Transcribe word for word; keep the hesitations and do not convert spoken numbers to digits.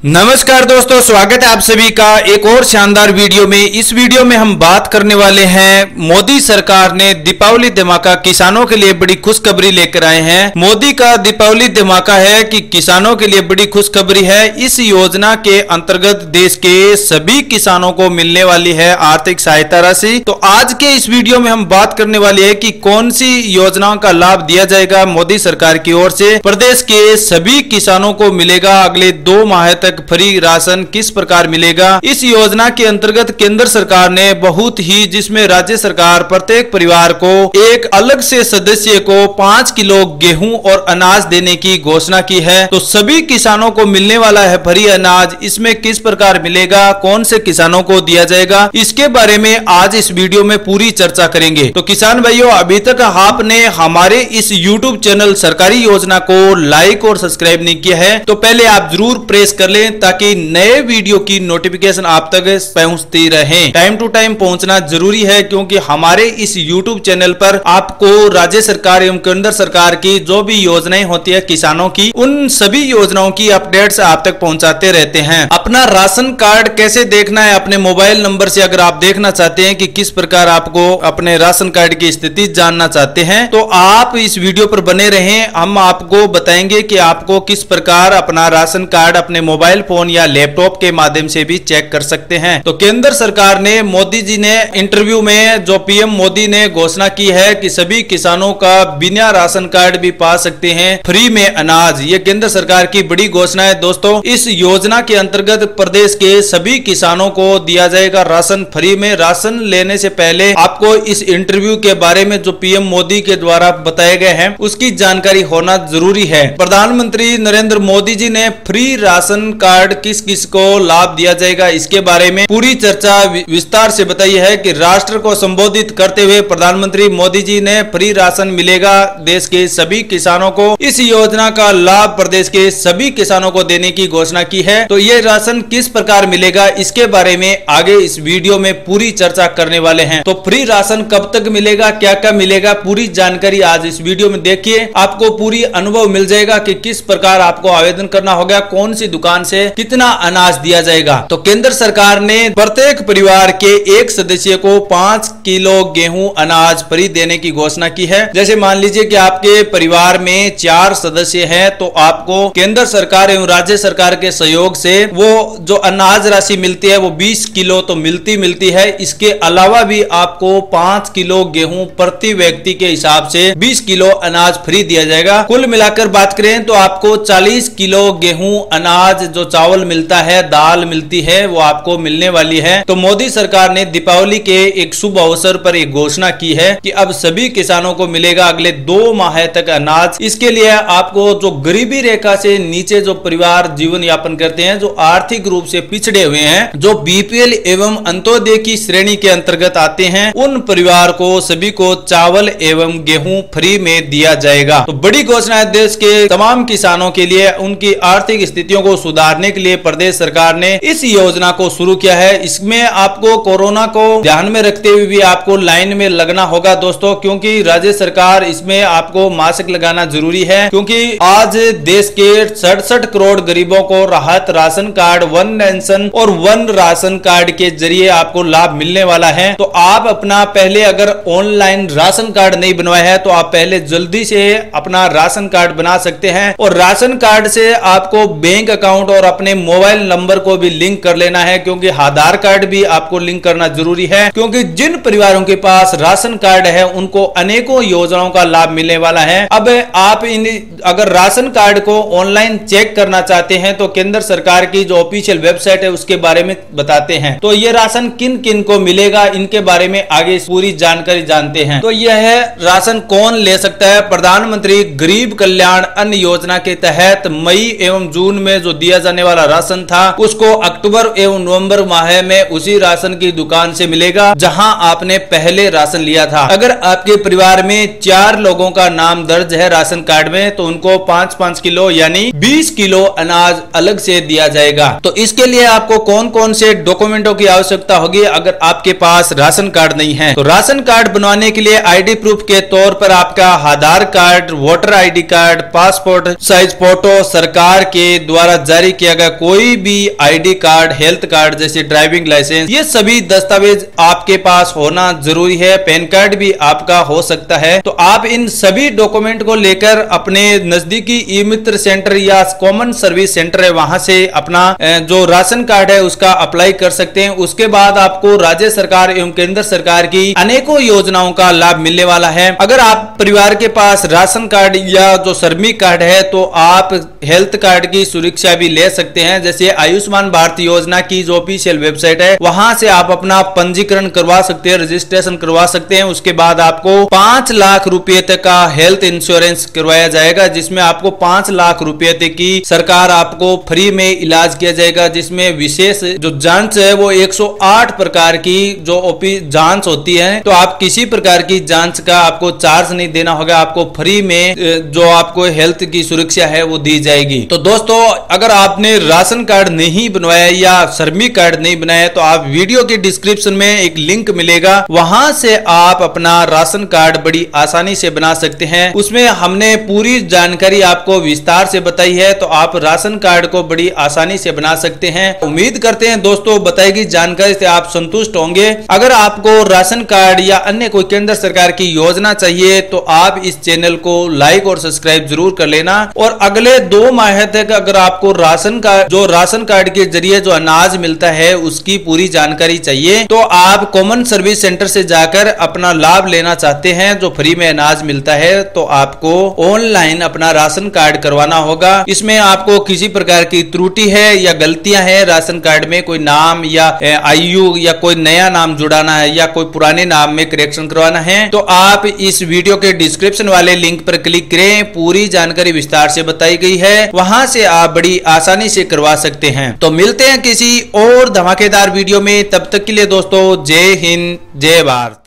नमस्कार दोस्तों, स्वागत है आप सभी का एक और शानदार वीडियो में। इस वीडियो में हम बात करने वाले हैं, मोदी सरकार ने दीपावली धमाका किसानों के लिए बड़ी खुशखबरी लेकर आए हैं। मोदी का दीपावली धमाका है कि किसानों के लिए बड़ी खुशखबरी है। इस योजना के अंतर्गत देश के सभी किसानों को मिलने वाली है आर्थिक सहायता राशि। तो आज के इस वीडियो में हम बात करने वाले हैं कि कौन सी योजनाओं का लाभ दिया जाएगा मोदी सरकार की ओर से। प्रदेश के सभी किसानों को मिलेगा अगले दो माह तक फ्री राशन किस प्रकार मिलेगा। इस योजना के अंतर्गत केंद्र सरकार ने बहुत ही, जिसमें राज्य सरकार प्रत्येक परिवार को एक अलग से सदस्य को पांच किलो गेहूं और अनाज देने की घोषणा की है। तो सभी किसानों को मिलने वाला है फ्री अनाज। इसमें किस प्रकार मिलेगा, कौन से किसानों को दिया जाएगा, इसके बारे में आज इस वीडियो में पूरी चर्चा करेंगे। तो किसान भाइयों, अभी तक आपने हमारे इस यूट्यूब चैनल सरकारी योजना को लाइक और सब्सक्राइब नहीं किया है तो पहले आप जरूर प्रेस कर लें ताकि नए वीडियो की नोटिफिकेशन आप तक पहुंचती रहे। टाइम टू टाइम पहुंचना जरूरी है, क्योंकि हमारे इस यूट्यूब चैनल पर आपको राज्य सरकार एवं केंद्र सरकार की जो भी योजनाएं होती है किसानों की, उन सभी योजनाओं की अपडेट्स आप तक पहुंचाते रहते हैं। अपना राशन कार्ड कैसे देखना है, अपने मोबाइल नंबर से अगर आप देखना चाहते हैं कि किस प्रकार आपको अपने राशन कार्ड की स्थिति जानना चाहते हैं तो आप इस वीडियो पर बने रहें। हम आपको बताएंगे कि आपको किस प्रकार अपना राशन कार्ड अपने मोबाइल फोन या लैपटॉप के माध्यम से भी चेक कर सकते हैं। तो केंद्र सरकार ने, मोदी जी ने इंटरव्यू में जो पीएम मोदी ने घोषणा की है कि सभी किसानों का बिना राशन कार्ड भी पा सकते हैं फ्री में अनाज। ये केंद्र सरकार की बड़ी घोषणा है दोस्तों। इस योजना के अंतर्गत प्रदेश के सभी किसानों को दिया जाएगा राशन फ्री में। राशन लेने से पहले आपको इस इंटरव्यू के बारे में जो पीएम मोदी के द्वारा बताए गए हैं उसकी जानकारी होना जरूरी है। प्रधानमंत्री नरेंद्र मोदी जी ने फ्री राशन कार्ड किस किस को लाभ दिया जाएगा इसके बारे में पूरी चर्चा विस्तार से बताई है कि राष्ट्र को संबोधित करते हुए प्रधानमंत्री मोदी जी ने फ्री राशन मिलेगा देश के सभी किसानों को। इस योजना का लाभ प्रदेश के सभी किसानों को देने की घोषणा की है। तो ये राशन किस प्रकार मिलेगा इसके बारे में आगे इस वीडियो में पूरी चर्चा करने वाले हैं। तो फ्री राशन कब तक मिलेगा, क्या क्या मिलेगा, पूरी जानकारी आज इस वीडियो में देखिए। आपको पूरी अनुभव मिल जाएगा कि किस प्रकार आपको आवेदन करना होगा, कौन सी दुकान से कितना अनाज दिया जाएगा। तो केंद्र सरकार ने प्रत्येक परिवार के एक सदस्य को पांच किलो गेहूं अनाज फ्री देने की घोषणा की है। जैसे मान लीजिए कि आपके परिवार में चार सदस्य हैं तो आपको केंद्र सरकार एवं राज्य सरकार के सहयोग से वो जो अनाज राशि मिलती है वो बीस किलो तो मिलती मिलती है। इसके अलावा भी आपको पांच किलो गेहूं प्रति व्यक्ति के हिसाब से बीस किलो अनाज फ्री दिया जाएगा। कुल मिलाकर बात करें तो आपको चालीस किलो गेहूं अनाज जो चावल मिलता है, दाल मिलती है, वो आपको मिलने वाली है। तो मोदी सरकार ने दीपावली के एक शुभ अवसर पर एक घोषणा की है कि अब सभी किसानों को मिलेगा अगले दो माह तक अनाज। इसके लिए आपको जो गरीबी रेखा से नीचे जो परिवार जीवन यापन करते हैं, जो आर्थिक रूप से पिछड़े हुए हैं, जो बीपीएल एवं अंत्योदय की श्रेणी के अंतर्गत आते हैं, उन परिवार को सभी को चावल एवं गेहूं फ्री में दिया जाएगा। तो बड़ी घोषणा है देश के तमाम किसानों के लिए। उनकी आर्थिक स्थितियों को सुधारने के लिए प्रदेश सरकार ने इस योजना को शुरू किया है। इसमें आपको कोरोना को ध्यान में रखते हुए भी आपको लाइन में लगना होगा दोस्तों, क्योंकि राज्य सरकार इसमें आपको मास्क लगाना जरूरी है। क्योंकि आज देश के सड़सठ करोड़ गरीबों को राहत राशन कार्ड, वन नेशन और वन राशन कार्ड के जरिए आपको लाभ मिलने वाला है। तो आप अपना पहले अगर ऑनलाइन राशन कार्ड नहीं बनवाया है तो आप पहले जल्दी से अपना राशन कार्ड बना सकते हैं। और राशन कार्ड से आपको बैंक अकाउंट और अपने मोबाइल नंबर को भी लिंक कर लेना है, क्योंकि आधार कार्ड भी आपको लिंक करना जरूरी है। क्योंकि जिन परिवारों के पास राशन कार्ड है उनको अनेकों योजनाओं का लाभ मिलने वाला है। अब आप इन अगर राशन कार्ड को ऑनलाइन चेक करना चाहते हैं तो केंद्र सरकार की जो ऑफिशियल वेबसाइट है उसके बारे में बताते हैं। तो ये राशन किन किन को मिलेगा इनके बारे में आगे पूरी जानकारी जानते हैं। तो यह है राशन कौन ले सकता है। प्रधानमंत्री गरीब कल्याण अन्न योजना के तहत मई एवं जून में जो दिया जाने वाला राशन था उसको अक्टूबर एवं नवंबर माह में उसी राशन की दुकान से मिलेगा जहां आपने पहले राशन लिया था। अगर आपके परिवार में चार लोगों का नाम दर्ज है राशन कार्ड में तो उनको पांच पांच किलो यानी बीस किलो अनाज अलग से दिया जाएगा। तो इसके लिए आपको कौन कौन से डॉक्यूमेंटों की आवश्यकता होगी अगर आपके पास राशन कार्ड नहीं है। तो राशन कार्ड बनवाने के लिए आईडी प्रूफ के तौर पर आपका Aadhaar card, voter ID card, passport size photo, सरकार के द्वारा जारी किया गया कोई भी आईडी कार्ड, हेल्थ कार्ड जैसे ड्राइविंग लाइसेंस, ये सभी दस्तावेज आपके पास होना जरूरी है। पैन कार्ड भी आपका हो सकता है। तो आप इन सभी डॉक्यूमेंट को लेकर अपने नजदीकी ई मित्र सेंटर या कॉमन सर्विस सेंटर है वहां से अपना जो राशन कार्ड है उसका अप्लाई कर सकते हैं। उसके बाद आपको राज्य सरकार एवं केंद्र सरकार की अनेकों योजनाओं का लाभ मिलने वाला है। अगर आप परिवार के पास राशन कार्ड या जो श्रमिक कार्ड है तो आप हेल्थ कार्ड की सुरक्षा भी ले सकते हैं। जैसे आयुष्मान भारत योजना की जो ऑफिशियल वेबसाइट है वहां से आप अपना पंजीकरण करवा सकते हैं, रजिस्ट्रेशन करवा सकते हैं। उसके बाद आपको पांच लाख रुपए तक का हेल्थ इंश्योरेंस करवाया जाएगा, जिसमें आपको पांच लाख रुपए तक की सरकार आपको फ्री में इलाज किया जाएगा। जिसमें विशेष जो जांच है वो एक सौ आठ प्रकार की जो ओपी जांच होती है, तो आप किसी प्रकार की जांच का आपको चार्ज नहीं देना होगा। आपको फ्री में जो आपको हेल्थ की सुरक्षा है वो दी जाएगी। तो दोस्तों, अगर आपने राशन कार्ड नहीं बनवाया या श्रमिक कार्ड नहीं बनाया तो आप वीडियो के डिस्क्रिप्शन में एक लिंक मिलेगा, वहां से आप अपना राशन कार्ड बड़ी आसानी से बना सकते हैं। उसमें हमने पूरी जानकारी आपको विस्तार से बताई है, तो आप राशन कार्ड को बड़ी आसानी से बना सकते हैं। उम्मीद करते हैं दोस्तों बताई गई जानकारी से आप संतुष्ट होंगे। अगर आपको राशन कार्ड या अन्य कोई केंद्र सरकार की योजना चाहिए तो आप इस चैनल को लाइक और सब्सक्राइब जरूर कर लेना। और अगले दो माह तक अगर आपको राशन कार्ड जो राशन कार्ड के जरिए जो अनाज मिलता है उसकी पूरी जानकारी चाहिए तो आप कॉमन सर्विस सेंटर से जाकर अपना लाभ लेना चाहते हैं जो फ्री में अनाज मिलता है, तो आपको ऑनलाइन अपना राशन कार्ड करवाना होगा। इसमें आपको किसी प्रकार की त्रुटि है या गलतियां हैं राशन कार्ड में, कोई नाम या आयु या कोई नया नाम जुड़ाना है या कोई पुराने नाम में करेक्शन करवाना है, तो आप इस वीडियो के डिस्क्रिप्शन वाले लिंक पर क्लिक करें। पूरी जानकारी विस्तार से बताई गई है, वहां से आप बड़ी आसानी से करवा सकते हैं। तो मिलते हैं किसी और धमाकेदार वीडियो में, तब तक के लिए दोस्तों जय हिंद जय भारत।